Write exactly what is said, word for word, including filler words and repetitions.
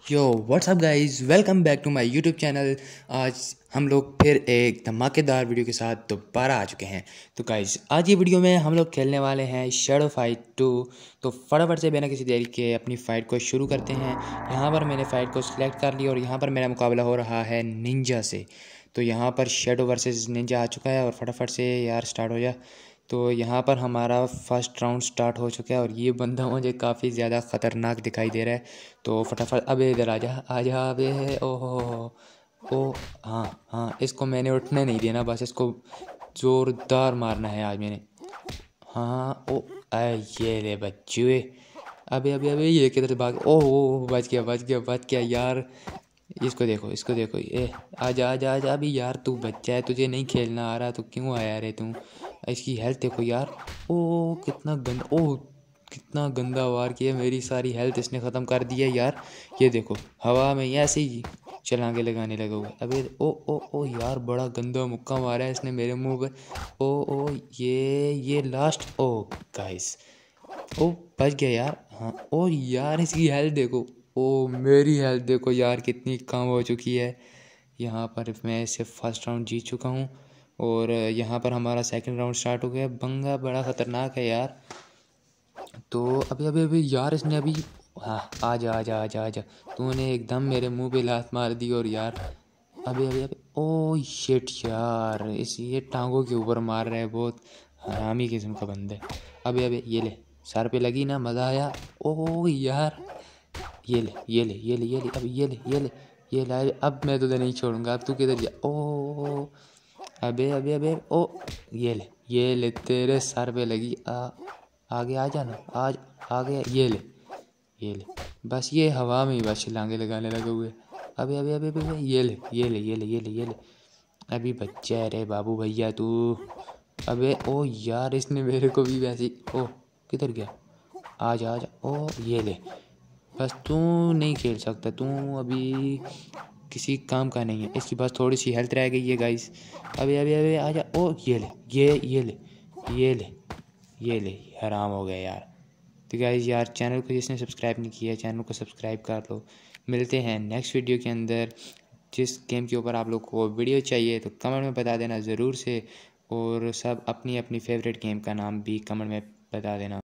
Yo what's up guys, welcome back to my YouTube channel. आज हम लोग फिर एक धमाकेदार वीडियो के साथ दोबारा आ चुके हैं। तो गाइज आज ये वीडियो में हम लोग खेलने वाले हैं शैडो फाइट टू। तो फटाफट से बिना किसी देरी के अपनी फ़ाइट को शुरू करते हैं। यहाँ पर मैंने फ़ाइट को सिलेक्ट कर लिया और यहाँ पर मेरा मुकाबला हो रहा है निंजा से। तो यहाँ पर शैडो वर्सेस निंजा आ चुका है और फटाफट से यार स्टार्ट हो जा। तो यहाँ पर हमारा फर्स्ट राउंड स्टार्ट हो चुका है और ये बंदा मुझे काफ़ी ज़्यादा ख़तरनाक दिखाई दे रहा है। तो फटाफट अबे इधर आ जा आ जा अबे ओहो ओ हाँ हाँ, इसको मैंने उठने नहीं देना, बस इसको ज़ोरदार मारना है आज मैंने। हाँ ओ आए ये ले बच्चे। अबे अबे अबे ये किधर भाग, ओह ओ बच गया बच गया बच गया यार। इसको देखो इसको देखो, ए आजा आजा आजा अभी यार, तू बच्चा है, तुझे नहीं खेलना आ रहा तो क्यों आया रे तू। इसकी हेल्थ देखो यार, ओ कितना गंदा, ओ कितना गंदा वार किया, मेरी सारी हेल्थ इसने ख़त्म कर दी है यार। ये देखो हवा में ऐसे ही छलांगे लगाने लगा हुआ है। अबे ओ ओ ओ यार, बड़ा गंदा मुक्का मारा है इसने मेरे मुंह पर। ओ ओ ये ये लास्ट, ओ गाइस ओ बच गया यार। हाँ ओ यार, इसकी हेल्थ देखो, ओ मेरी हेल्थ देखो यार कितनी कम हो चुकी है। यहाँ पर मैं इससे फर्स्ट राउंड जीत चुका हूँ और यहाँ पर हमारा सेकंड राउंड स्टार्ट हो गया। बंगा बड़ा ख़तरनाक है यार। तो अभी अभी अभी यार इसने अभी, हाँ आजा आजा आजा आजा, तूने एकदम मेरे मुंह पे लात मार दी। और यार अभी अभी अभी ओ शिट यार, इस ये टांगों के ऊपर मार रहा है, बहुत हरामी किस्म का बंदा है। अभी अभी ये ले, सर पे लगी ना, मज़ा आया। ओ यार ये ले ये ले ये ले ये ले अब ये ले ये ले ये ले, अब मैं तुझे नहीं छोड़ूंगा, अब तू किधर जा। ओ अबे अबे अबे ओ ये ले ये ले, तेरे सर पे लगी। आ आगे आ जाना, आज आ गया, ये ले ये ले, बस ये हवा में ही बस छलांगे लगाने लगे हुए। अबे अबे अबे अबे ये ले ये ले ये ले ये ले ये ले, अभी बच्चा है रे बाबू भैया तू। अबे ओ यार, इसने मेरे को भी वैसे, ओ किधर गया, आ जा आ जा, ओ ये ले, बस तू नहीं खेल सकता, तू अभी किसी काम का नहीं है। इसकी बस थोड़ी सी हेल्थ रह गई है गाइस। अबे अबे अबे आ जा, ओ ये ले ये ये ले ये ले ये ले, हराम हो गया यार। तो गाइस यार, चैनल को जिसने सब्सक्राइब नहीं किया चैनल को सब्सक्राइब कर लो। मिलते हैं नेक्स्ट वीडियो के अंदर। जिस गेम के ऊपर आप लोग को वीडियो चाहिए तो कमेंट में बता देना ज़रूर से, और सब अपनी अपनी फेवरेट गेम का नाम भी कमेंट में बता देना।